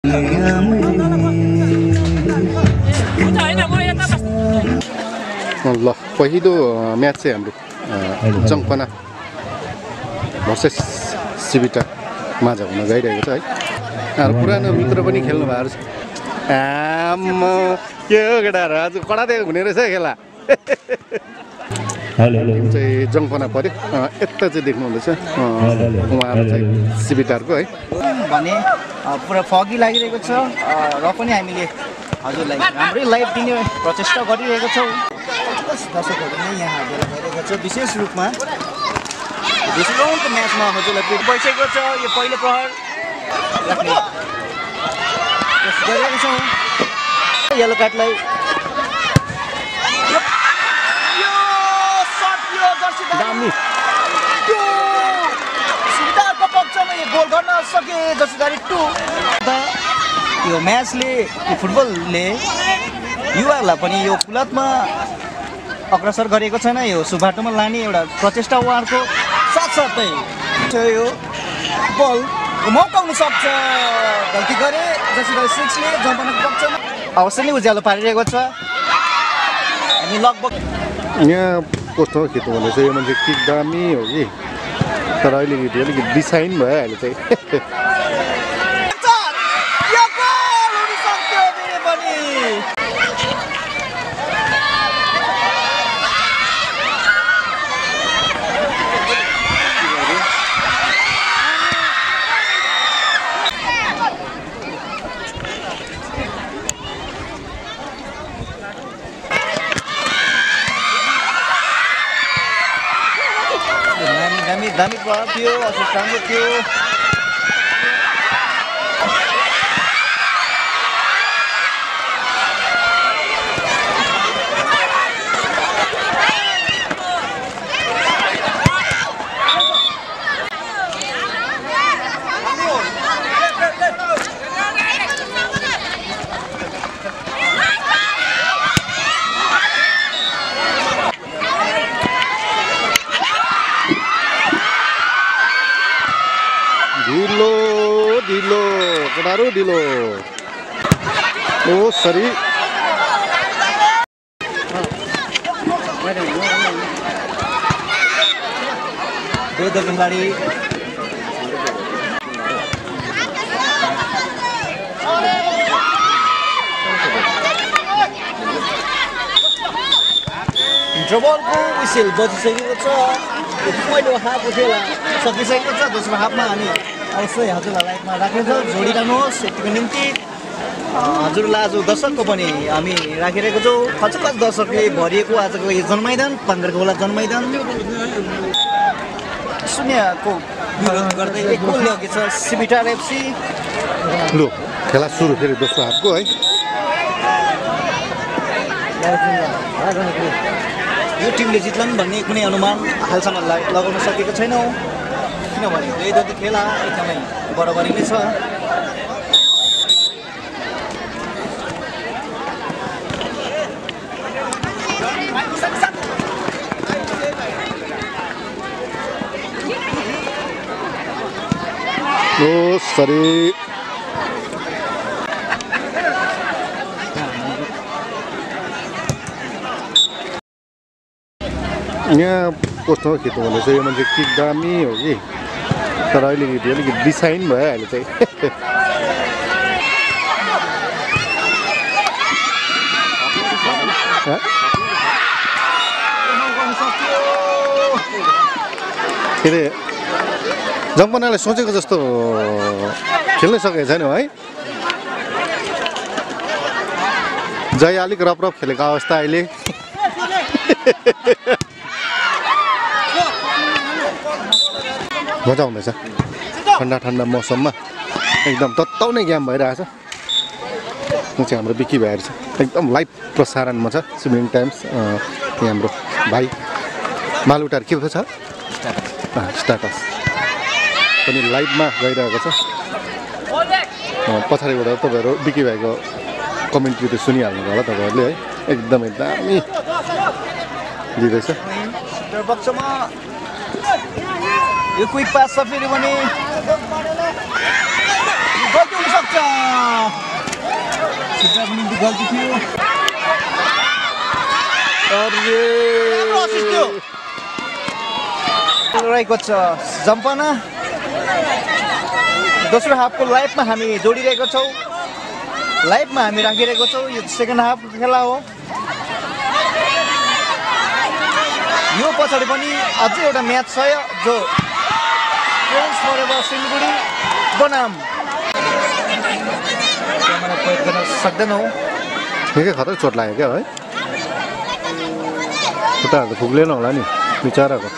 ल पहिलो म्याच चाहिँ हाम्रो जङ्पना भर्सेस सिबिटा माझ हुन गइरहेको छ है। पुरानो मित्र पनि खेल्नु भएको छ। के हो केटाहरू आज कडा दिएको हुने रहेछ खेला। टिम चाहिँ जङ्पना पर्यो। यता चाहिँ देख्नुहुँदैछ उहाँहरू चाहिँ सिबिटारको है भने पुरा फगी लागिरहेको छ र पनि हामीले हजुरलाई राम्रै लाइभ दिने प्रचेष्टा गरिरहेको छौँ। दर्शकहरू नै यहाँ हाजिर भइरहेको छ। विशेष रूपमा राउन्डको म्याचमा हजुरलाई पिट भइसकेको छ। यो पहिलो प्रहर राख्ने कोसिस गरिरहेको छौँ। येलो कार्डलाई सिबिटारको पक्षमा यो गोल गर्न सके जसरी 2 यो म्याचले यो फुटबलले युवाहरूलाई पनि यो पुलतमा अग्रसर गरेको छैन। यो सुबाटोमा लाने एउटा प्रचेष्टा उहाँहरूको साथसाथै यो बल मौका हुन सक्छ। गल्ती गरे जसरी 6ले जम्पनाको पक्षमा अवश्य नै उज्यालो पारिरहेको छ। हामी लगभग यहाँ पोस्टमा खिच्नु भन्दैछ यो मान्छे किक दामी हो कि तर अलिकति डिसाइन भयो अहिले चाहिँ। दामी प्रहार थियो। अझ राम्रो थियो। ढिलो ओ सरी दो खिलाड़ी इन्टरभलको विसेल बजिसकेको छ। पहिलो हाफ खेला सकिसकेको छ। दोस्रो हाफमा हामी अवश्य हजुरलाई लाइभमा राख्नेछ। जोडिरहनुहोस् यतिको निम्ति हजुरलाई आज दर्शकको पनि हामी राखिरहेको छौँ। खचखच दर्शकले भरिएको आजको यो जनमैदान पाङ्गरखोला जनमैदान 0-को विरोध गर्दै 1 गोलले अघि छ सिबिटार एफसी। लो खेला सुरु फेरि दोस्रो हाफको है। यो टिमले जित्लान् भन्ने कुनै अनुमान हालसम्म लगाउन सकेको छैनौँ किनभने दुई खेला एकदमै बराबरी नै छ। ओ सरी यहाँ पोस्टमा खिच्नु भन्दैछ यो मान्छे किक दामी हो कि तर अलिकति डिसाइन भयो अहिले चाहिँ। के अरे जम्पनाले सोचेको जस्तो खेल्नै सकेको छैन है। जय अलिक रफ खेलेको अवस्था अहिले। मजा आउँदैछ ठन्डा मौसममा एकदम तत्ताउने गेम भइरहेछ। यो चाहिँ हाम्रो बिकी भाइहरू छ एकदम लाइभ प्रसारणमा छ स्विमिङ टाइम्स। यहाँ हाम्रो भाइ मालुटार के पो छ स्टाटस पनि लाइभमा गइरहेको छ। पछाडिबाट तपाईँहरू बिकी भाइको कमेन्ट्री त सुनिहाल्नु होला तपाईँहरूले है। एकदमै दामी दिँदैछ। यो क्विक पास छ फेरि पनि गल्ती हुन सक्छ। गल्ती थियो रहेको छ जम्पना दोस्रो हाफको लाइभमा हामी जोडिरहेको छौँ लाइभमा हामी राखिरहेको छौँ यो सेकेन्ड हाफ खेला हो यो पछाडि पनि अझै एउटा म्याच छ जो फ्रेन्ड्स फरेभर सिलगढी बनाम क्यामेरा प्रयोग गर्न सक्दैनौँ निकै खतरा चोट लाग्यो क्या है खुट्टाहरू त फुक्लेन होला नि बिचराको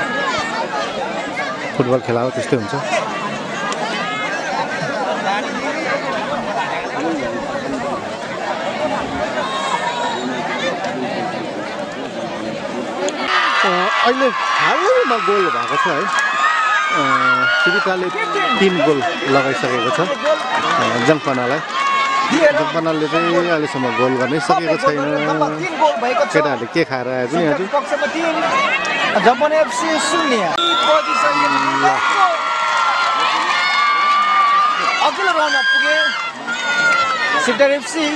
फुटबल खेला हो त्यस्तै हुन्छ अहिले हालैमा गोल भएको छ है सुविताले 3 गोल लगाइसकेको छ जङ्पनालाई जङ्पनाले चाहिँ अहिलेसम्म गोल गर्नै सकेको छैन केटाहरूले के खाएर आयो पनि आज जम्पना एफसी 0 अघिल्लो राउन्डमा पुगे सेक्टर एफसी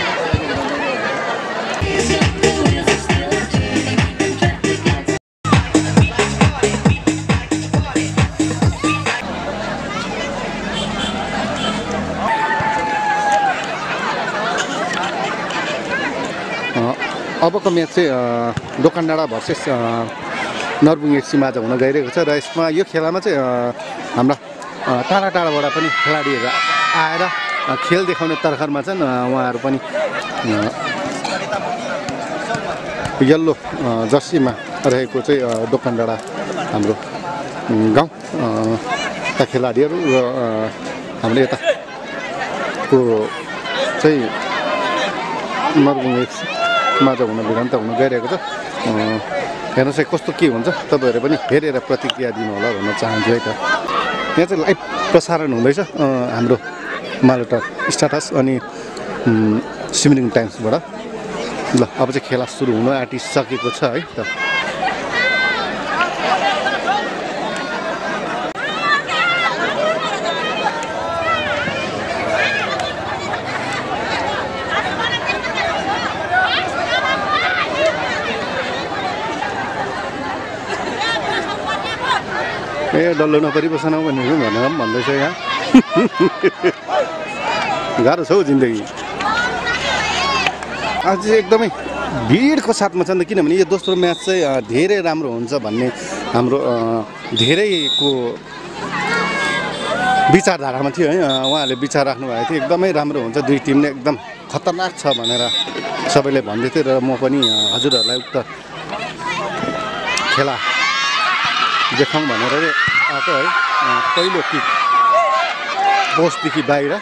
अबको म्याच चाहिँ दोकानडाँडा भर्सेस नरबुङ एफसी माझ हुन गइरहेको छ र यसमा यो खेलामा चाहिँ हाम्रा टाढा टाढाबाट पनि खेलाडीहरू आएर खेल देखाउने तर्खरमा छन् उहाँहरू पनि यल्लो जर्सीमा रहेको चाहिँ दोकानडाँडा हाम्रो गाउँका खेलाडीहरू र हाम्रो यताको चाहिँ नरबुङ एफसी माझ हुन भिडन्त हुन गइरहेको छ हेर्नुहोस् है कस्तो के हुन्छ तपाईँहरू पनि हेरेर प्रतिक्रिया दिनु होला भन्न चाहन्छु है त यहाँ चाहिँ लाइभ प्रसारण हुँदैछ हाम्रो मालटा स्टाटस अनि सिमरिङ टाइम्सबाट ल अब चाहिँ खेला सुरु हुन आँटिसकेको छ है त ए डल्लो नपरि बसन भनेको भनेर पनि भन्दैछ यहाँ गाह्रो छ हौ जिन्दगी आज चाहिँ एकदमै भिडको साथमा छ नि त किनभने यो दोस्रो म्याच चाहिँ धेरै राम्रो हुन्छ भन्ने हाम्रो धेरैको विचारधारामा थियो है उहाँहरूले विचार राख्नुभएको थियो एकदमै राम्रो हुन्छ दुई टिमले एकदम खतरनाक छ भनेर सबैले भन्दै थियो र म पनि हजुरहरूलाई उक्त खेला देखाउँ भनेर आएको है पहिलो किक पोस्टदेखि बाहिर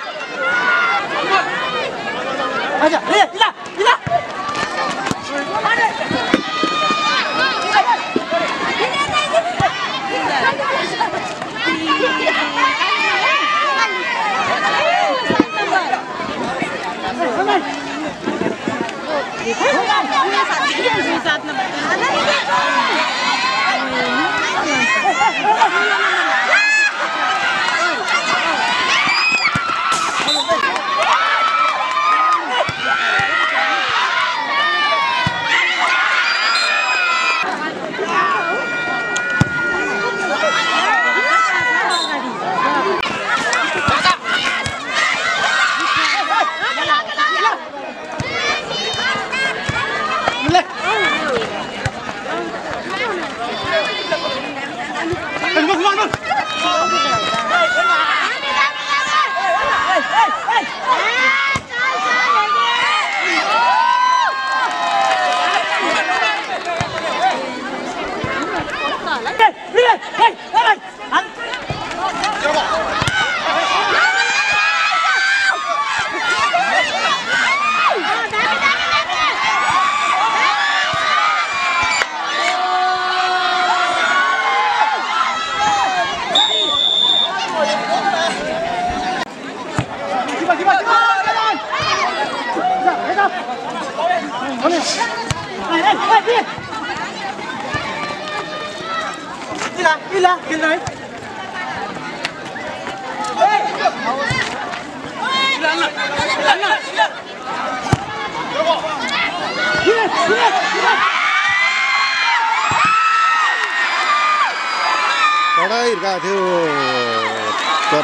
कडा हिर्काएको थियो तर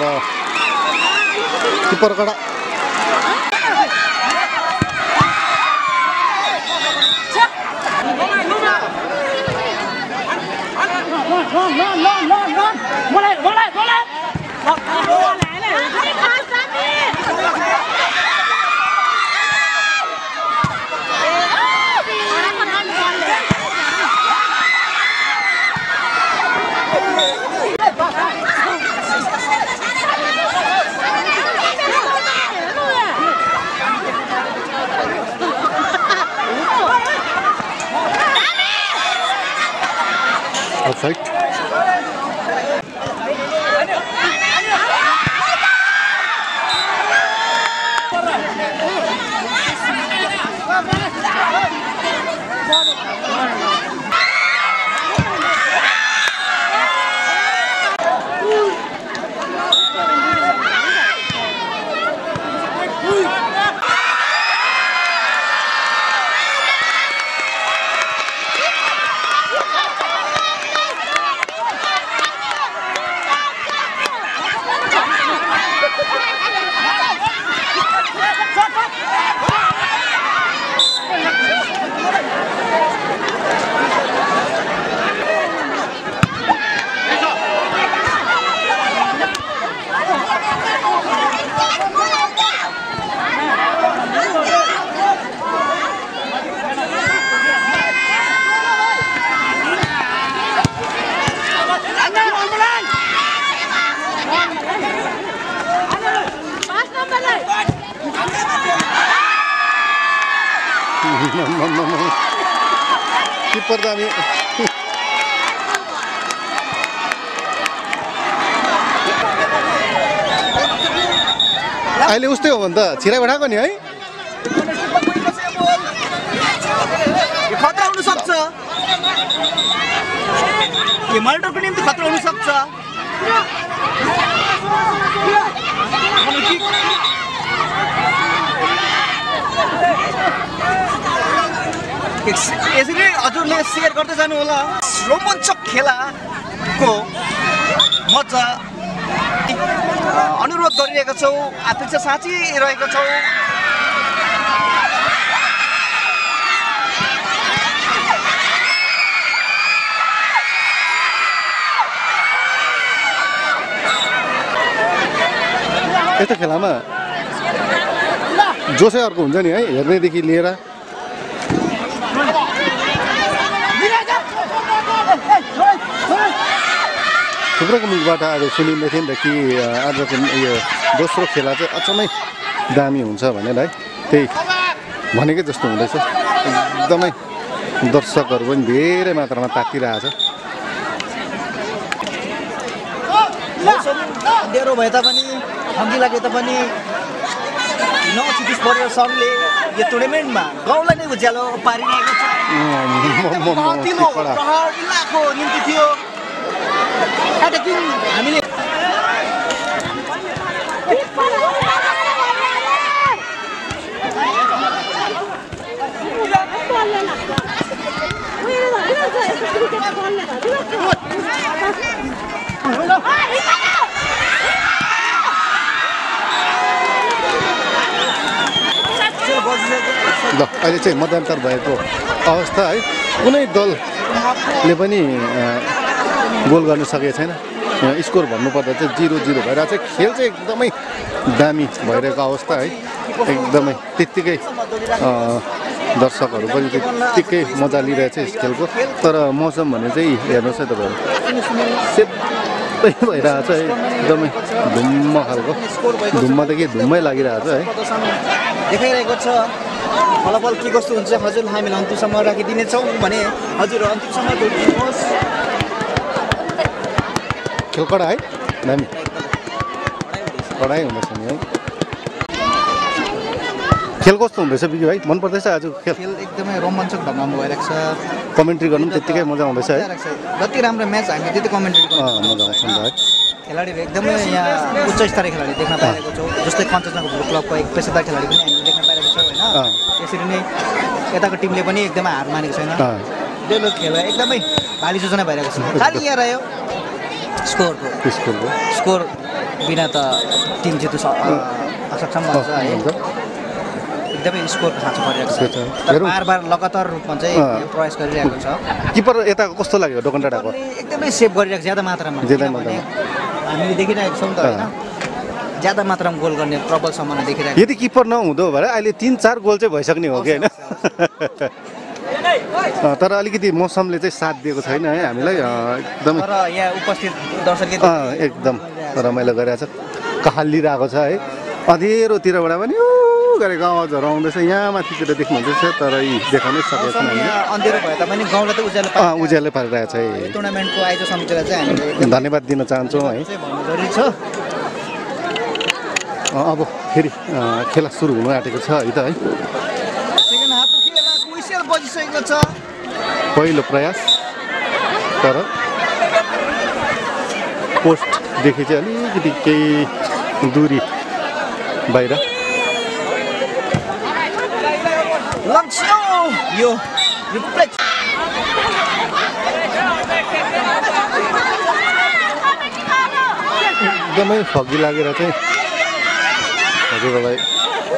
किपर कडा outside. किपर त हामी अहिले उस्तै हो भने त छिराइ उठाएको नि है खतरा हुन सक्छ यो मल्टरको निम्ति खतरा हुन सक्छ यसरी हजुरले सेयर गर्दै जानु होला रोमाञ्चक खेलाको मजा अनुरोध गरिरहेका छौँ अपेक्षा साँचिरहेका छौँ यस्तो खेलामा जोसै अर्को हुन्छ नि है हेर्नेदेखि लिएर थुप्रोको मुखबाट आज सुनिँदै थियो नि त कि आजको यो दोस्रो खेला चाहिँ अचम्मै दामी हुन्छ भनेर है त्यही भनेकै जस्तो हुँदैछ एकदमै दर्शकहरू पनि धेरै मात्रामा तातिरहेछ अँध्यारो भए तापनि ठगी लागे तापनि नचितिस परिवार सङ्घले यो टुर्नामेन्टमा गाउँलाई नै उज्यालो पारिरहेको छ प्रहरीको निम्ति थियो अट्याकिङ हामीले ल अहिले चाहिँ मध्यान्तर भएको अवस्था है कुनै दलले पनि गोल गर्न सकेको छैन स्कोर भन्नुपर्दा चाहिँ 0-0 भइरहेको छ खेल चाहिँ एकदमै दामी भइरहेको अवस्था है एकदमै त्यत्तिकै दर्शकहरू पनि त्यत्तिकै मजा लिइरहेछ यस खेलको तर मौसम भने चाहिँ हेर्नुहोस् है तपाईँहरू सेतै भइरहेको छ है एकदमै धुम्म खालको धुम्म त के धुम्मै लागिरहेको छ है देखाइरहेको छ फलाफल के कस्तो हुन्छ हजुर हामीले अन्तिमसम्म राखिदिनेछौँ भने हजुर अन्तिमसम्म जोडिदिनुहोस् खेल कडा है दामी कडाइ हुँदैछ नि है खेल कस्तो हुँदैछ बिजु भाइ मन पर्दैछ आजको खेल एकदमै रोमाञ्चक ढङ्गमा भइरहेको छ कमेन्ट्री गर्नु पनि त्यत्तिकै मजा आउँदैछ है जति राम्रो म्याच हामी त्यति कमेन्ट्री मजा आउँछ नि है खेलाडीहरू एकदमै यहाँ उच्च स्तरीय खेलाडी देख्न पाइरहेको छौँ जस्तै कञ्चनजङ्घा फुटबल क्लबको एक पेसादार खेलाडी पनि हामीले देख्न पाइरहेको छौँ होइन यसरी नै यताको टिमले पनि एकदमै हार मानेको छैन डेलो खेल एकदमै भाली सूचना भइरहेको छ खालि यहाँ रह्यो स्कोर बिना त टिम जित्नु असक्षम भन्छ है एकदमै स्कोरको खाँचो परिरहेको छ तर बार लगातार रूपमा चाहिँ प्रयास गरिरहेको छ किपर यताको कस्तो लाग्यो डोकनडाँडाको एकदमै सेभ गरिरहेको छ ज्यादा मात्रामा हामीले देखिरहेको छौँ त होइन ज्यादा मात्रामा गोल गर्ने प्रबल सम्भावना देखिरहेको यदि किपर नहुँदो भए अहिले 3-4 गोल चाहिँ भइसक्ने हो कि होइन तर अलिकति मौसमले चाहिँ साथ दिएको छैन है हामीलाई एकदमै तर यहाँ उपस्थित दर्शकले एकदम रमाइलो गरिरहेको छ कहालिरहेको छ है अँधेरोतिरबाट पनि गरेको आवाजहरू आउँदैछ यहाँ माथितिर देख्नुहुँदैछ तर यी देखाउनै सकेको छैन अँधेरो भए तापनि गाउँलाई त उज्यालो पारिरहेको छ टुर्नामेन्टको आयोजक समितिलाई चाहिँ हामीले धन्यवाद दिन चाहन्छौँ है जरुरी छ अब फेरि खेला सुरु हुनु आँटेको छ है त है सेकेन्ड हाफको खेलाको विसेल बजिसकेको छ पहिलो प्रयास तर पोस्टदेखि चाहिँ अलिकति केही दूरी बाहिर यो रिफ्लेक्ट एकदमै फगी लागेर चाहिँ हजुरलाई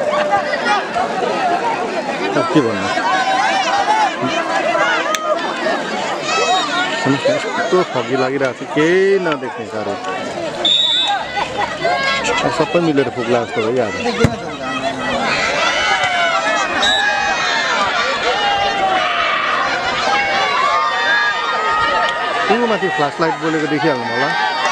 के भन्नु यस्तो फगी लागिरहेको छ केही नदेख्ने साह्रो सबै मिलेर फुक्ला जस्तो भइहाल्यो माथि फ्ल्यास लाइट बोलेको देखिहाल्नु होला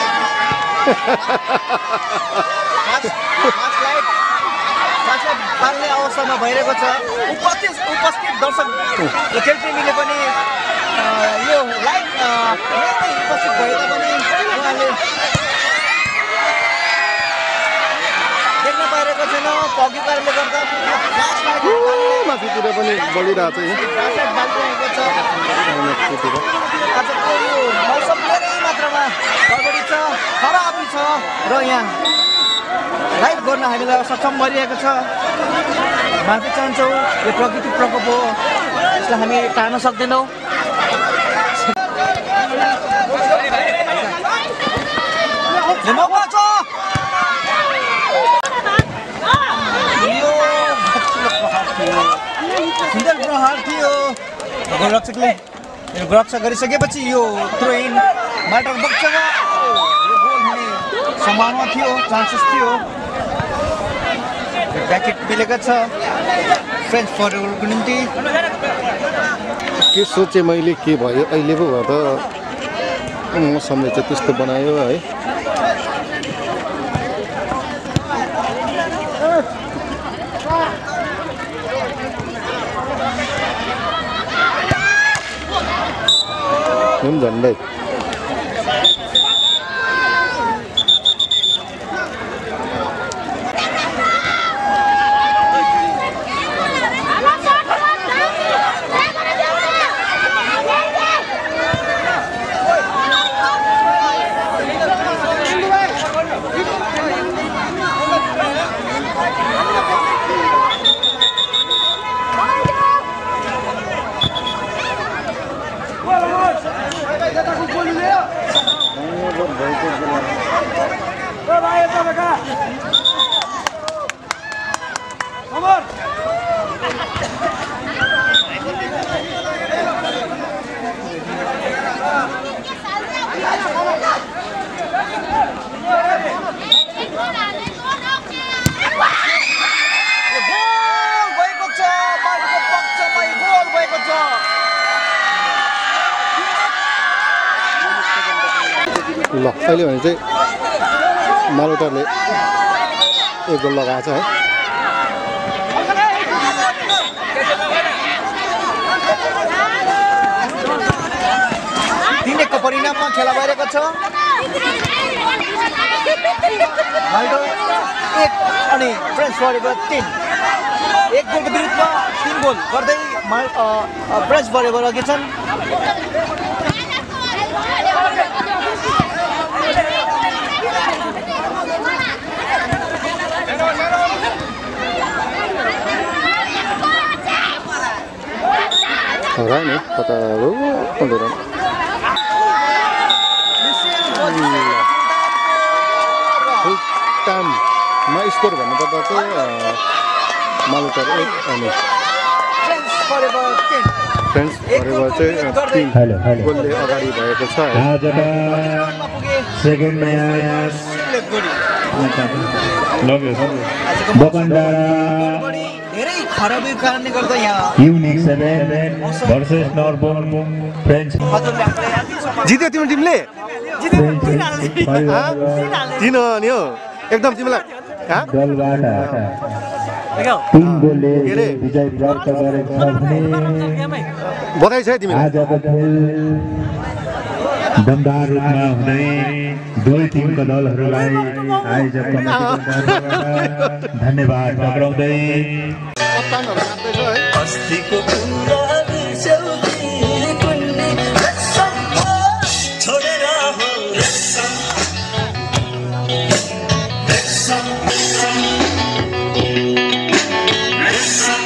बाल्ने अवस्थामा भइरहेको छ उपस्थित दर्शक खेलप्रेमीले पनि यो लाइभ उपस्थित भए तापनि उहाँले देख्न पाइरहेको छैन फगी कारणले गर्दा माथितिर पनि बलिरहेको छ आजको यो मौसम धेरै मात्रामा गडबडी छ खराबी छ र यहाँ लाइभ गर्न हामीलाई सक्षम भइरहेको छ माफी चाहन्छौँ यो प्रकृति प्रकोप हो यसलाई हामी टार्न सक्दैनौँ सुन्दर प्रहार थियो गोलरक्षकले गोलरक्षक गरिसकेपछि यो थ्रो इन माटर बक्समा यो गोल हुने सम्भावना थियो चान्सेस थियो ब्याकेट मिलेको छ फ्रेन्च फरवर्डको निम्ति के सोचेँ मैले के भयो अहिले पो भयो त समय चाहिँ त्यस्तो बनायो है झन्डै ल अहिले भने चाहिँ मालोटारले एक गोल लगाएको छ है तिनको परिणाममा खेला भइरहेको छ माल्टो 1 अनि फ्रेन्च फरवर्ड 3 एक गोलको विरुद्धमा 3 गोल गर्दै फ्रेन्च फरवर्ड अघि छन् हरा नि कता हो अन्धेर फुल टाइममा स्कोर भन्नुपर्दा चाहिँ मालुटर 1 अनि फ्रेन्ड्स फरेभर चाहिँ 3 गोलले अगाडि भएको छ सेकेन्ड म्याच धेरै खराबी कारणले गर्दा यहाँ युनिक 7 भर्सेस नर्बन फ्रेन्च जित्यो तिम्रो टिमले किन नि हो एकदम तिमीलाई दलबाट 3 गोलले विजय प्राप्त गरेको छ भने बधाई छ है तिमीलाई आजको खेल दमदार रूपमा हुँदै दुई टिमका दलहरूलाई आयोजक कमिटीबाट धन्यवाद टक्राउँदै कप्तानहरु नाच्दैछ है अस्तिको कुरा बिर्स्यौली कुन्नी रसम छोडेर हो रसम रसम रसम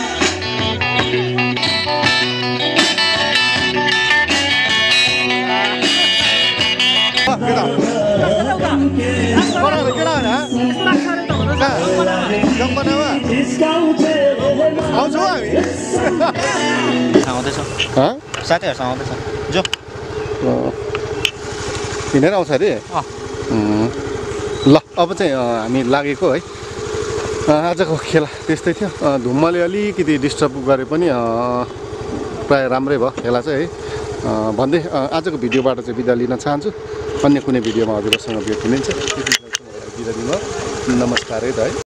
आउँछौ हामी आउँदैछ साथीहरूसँग आउँदैछ जो हिँडेर आउँछ अरे ल अब चाहिँ हामी लागेको है आजको खेला त्यस्तै थियो धुम्मले अलिकति डिस्टर्ब गरे पनि प्राय राम्रै भयो खेला चाहिँ है भन्दै आजको भिडियोबाट चाहिँ बिदा लिन चाहन्छु अन्य कुनै भिडियोमा हजुरहरूसँग भेट हुनेछ त्यति बेलासम्म बिदा दिनु नमस्कार है त है।